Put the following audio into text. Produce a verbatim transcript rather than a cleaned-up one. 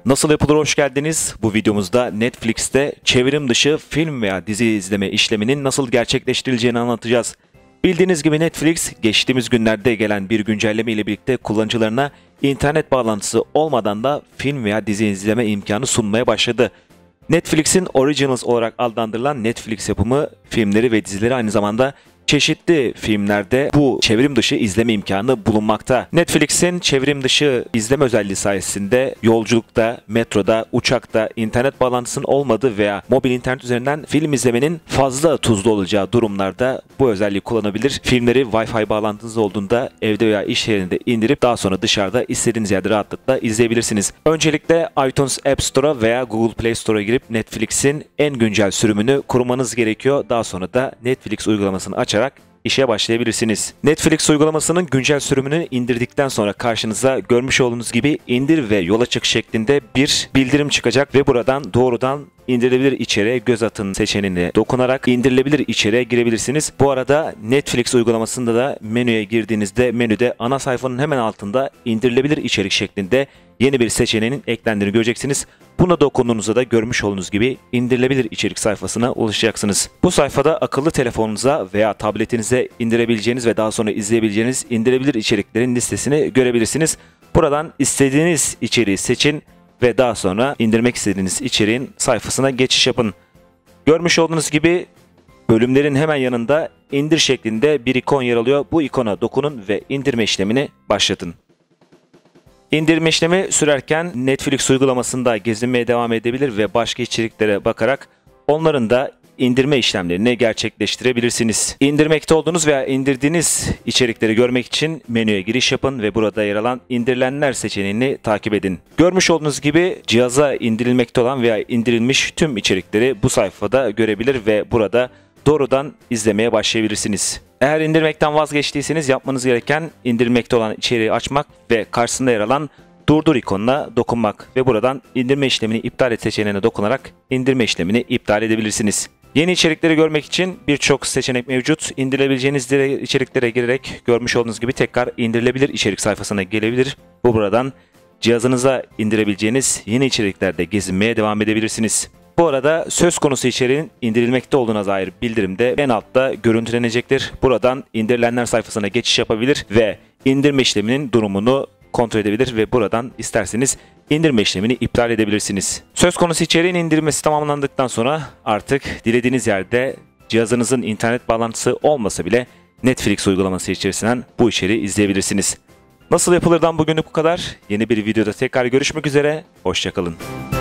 Nasıl yapılır hoş geldiniz. Bu videomuzda Netflix'te çevrim dışı film veya dizi izleme işleminin nasıl gerçekleştirileceğini anlatacağız. Bildiğiniz gibi Netflix geçtiğimiz günlerde gelen bir güncelleme ile birlikte kullanıcılarına internet bağlantısı olmadan da film veya dizi izleme imkanı sunmaya başladı. Netflix'in Originals olarak adlandırılan Netflix yapımı filmleri ve dizileri aynı zamanda çeşitli filmlerde bu çevrim dışı izleme imkanı bulunmakta. Netflix'in çevrim dışı izleme özelliği sayesinde yolculukta, metroda, uçakta internet bağlantısının olmadığı veya mobil internet üzerinden film izlemenin fazla tuzlu olacağı durumlarda bu özelliği kullanabilir. Filmleri Wi-Fi bağlantınız olduğunda evde veya iş yerinde indirip daha sonra dışarıda istediğiniz yerde rahatlıkla izleyebilirsiniz. Öncelikle iTunes App Store'a veya Google Play Store'a girip Netflix'in en güncel sürümünü kurmanız gerekiyor. Daha sonra da Netflix uygulamasını açarak işe başlayabilirsiniz. Netflix uygulamasının güncel sürümünü indirdikten sonra karşınıza görmüş olduğunuz gibi indir ve yola çık şeklinde bir bildirim çıkacak ve buradan doğrudan indirilebilir içeriğe göz atın seçeneğine dokunarak indirilebilir içeriğe girebilirsiniz. Bu arada Netflix uygulamasında da menüye girdiğinizde menüde ana sayfanın hemen altında indirilebilir içerik şeklinde yeni bir seçeneğin eklendiğini göreceksiniz. Buna dokunduğunuzda da görmüş olduğunuz gibi indirilebilir içerik sayfasına ulaşacaksınız. Bu sayfada akıllı telefonunuza veya tabletinize indirebileceğiniz ve daha sonra izleyebileceğiniz indirilebilir içeriklerin listesini görebilirsiniz. Buradan istediğiniz içeriği seçin ve daha sonra indirmek istediğiniz içeriğin sayfasına geçiş yapın. Görmüş olduğunuz gibi bölümlerin hemen yanında indir şeklinde bir ikon yer alıyor. Bu ikona dokunun ve indirme işlemini başlatın. İndirme işlemi sürerken Netflix uygulamasında gezinmeye devam edebilir ve başka içeriklere bakarak onların da indirme işlemlerini gerçekleştirebilirsiniz. İndirmekte olduğunuz veya indirdiğiniz içerikleri görmek için menüye giriş yapın ve burada yer alan indirilenler seçeneğini takip edin. Görmüş olduğunuz gibi cihaza indirilmekte olan veya indirilmiş tüm içerikleri bu sayfada görebilir ve burada doğrudan izlemeye başlayabilirsiniz. Eğer indirmekten vazgeçtiyseniz yapmanız gereken indirmekte olan içeriği açmak ve karşısında yer alan durdur ikonuna dokunmak ve buradan indirme işlemini iptal et seçeneğine dokunarak indirme işlemini iptal edebilirsiniz. Yeni içerikleri görmek için birçok seçenek mevcut. İndirilebileceğiniz içeriklere girerek görmüş olduğunuz gibi tekrar indirilebilir içerik sayfasına gelebilir. Bu buradan cihazınıza indirebileceğiniz yeni içeriklerde gezinmeye devam edebilirsiniz. Bu arada söz konusu içeriğin indirilmekte olduğuna dair bildirim de en altta görüntülenecektir. Buradan indirilenler sayfasına geçiş yapabilir ve indirme işleminin durumunu kontrol edebilir ve buradan isterseniz indirme işlemini iptal edebilirsiniz. Söz konusu içeriğin indirmesi tamamlandıktan sonra artık dilediğiniz yerde cihazınızın internet bağlantısı olmasa bile Netflix uygulaması içerisinden bu içeriği izleyebilirsiniz. Nasıl yapılırdan bugünlük bu kadar. Yeni bir videoda tekrar görüşmek üzere. Hoşça kalın.